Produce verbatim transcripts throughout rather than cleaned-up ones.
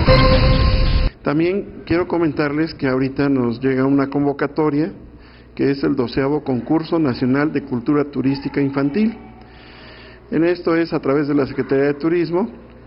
También quiero comentarles que ahorita nos llega una convocatoria que es el doceavo Concurso Nacional de Cultura Turística Infantil. En esto es a través de la Secretaría de Turismo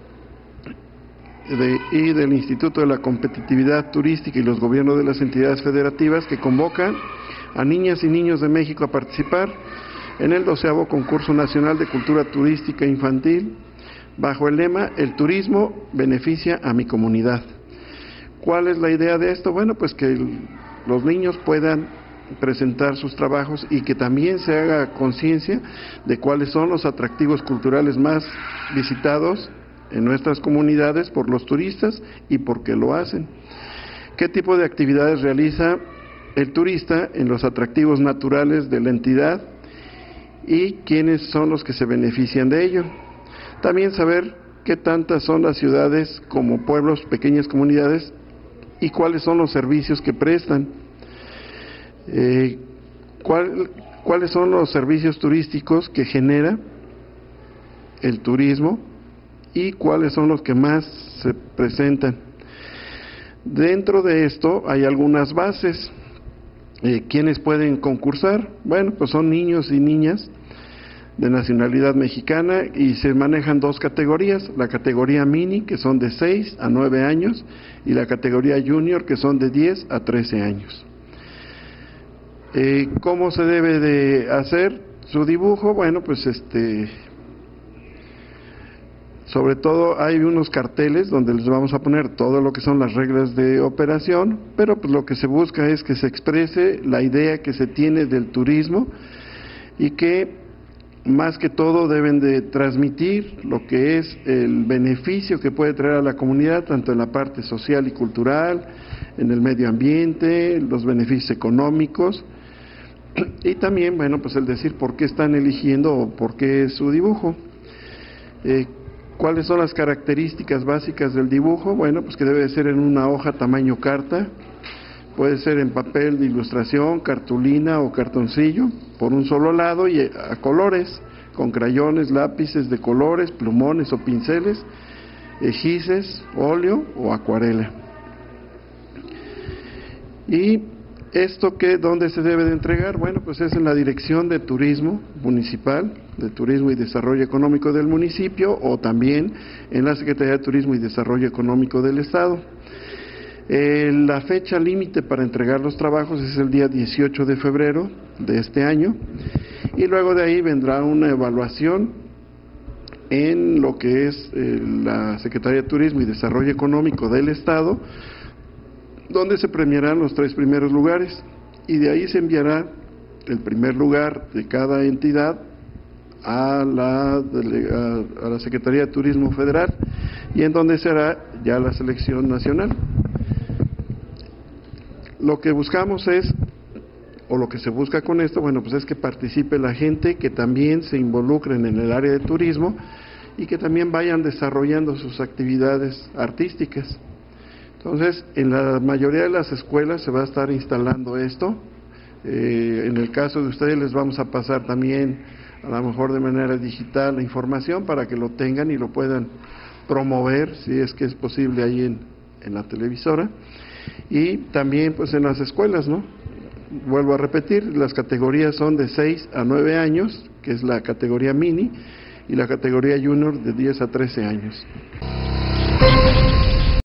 de, y del Instituto de la Competitividad Turística y los gobiernos de las entidades federativas que convocan a niñas y niños de México a participar en el doceavo Concurso Nacional de Cultura Turística Infantil bajo el lema El turismo beneficia a mi comunidad. ¿Cuál es la idea de esto? Bueno, pues que el, los niños puedan presentar sus trabajos y que también se haga conciencia de cuáles son los atractivos culturales más visitados en nuestras comunidades por los turistas y por qué lo hacen. ¿Qué tipo de actividades realiza el turista en los atractivos naturales de la entidad y quiénes son los que se benefician de ello? También saber qué tantas son las ciudades como pueblos, pequeñas comunidades y cuáles son los servicios que prestan. Eh, cuál, cuáles son los servicios turísticos que genera el turismo y cuáles son los que más se presentan. Dentro de esto hay algunas bases. Eh, ¿Quiénes pueden concursar? Bueno, pues son niños y niñas de nacionalidad mexicana y se manejan dos categorías, la categoría mini, que son de seis a nueve años, y la categoría junior, que son de diez a trece años. Eh, ¿Cómo se debe de hacer su dibujo? Bueno, pues este, sobre todo hay unos carteles donde les vamos a poner todo lo que son las reglas de operación, pero pues lo que se busca es que se exprese la idea que se tiene del turismo y que más que todo deben de transmitir lo que es el beneficio que puede traer a la comunidad, tanto en la parte social y cultural, en el medio ambiente, los beneficios económicos, y también, bueno, pues el decir por qué están eligiendo o por qué es su dibujo. Eh, ¿Cuáles son las características básicas del dibujo? Bueno, pues que debe ser en una hoja tamaño carta, puede ser en papel de ilustración, cartulina o cartoncillo, por un solo lado y a colores, con crayones, lápices de colores, plumones o pinceles, gises, óleo o acuarela. ¿Y esto qué, dónde se debe de entregar? Bueno, pues es en la Dirección de Turismo Municipal, de Turismo y Desarrollo Económico del municipio, o también en la Secretaría de Turismo y Desarrollo Económico del Estado. Eh, la fecha límite para entregar los trabajos es el día dieciocho de febrero de este año y luego de ahí vendrá una evaluación en lo que es eh, la Secretaría de Turismo y Desarrollo Económico del Estado, donde se premiarán los tres primeros lugares y de ahí se enviará el primer lugar de cada entidad a la, a, a la Secretaría de Turismo Federal y en donde será ya la selección nacional. Lo que buscamos es, o lo que se busca con esto, bueno, pues es que participe la gente, que también se involucren en el área de turismo y que también vayan desarrollando sus actividades artísticas. Entonces, en la mayoría de las escuelas se va a estar instalando esto. Eh, en el caso de ustedes les vamos a pasar también, a lo mejor de manera digital, la información para que lo tengan y lo puedan promover, si es que es posible, ahí en, en la televisora. Y también pues en las escuelas, ¿no? Vuelvo a repetir, las categorías son de seis a nueve años, que es la categoría mini, y la categoría junior de diez a trece años.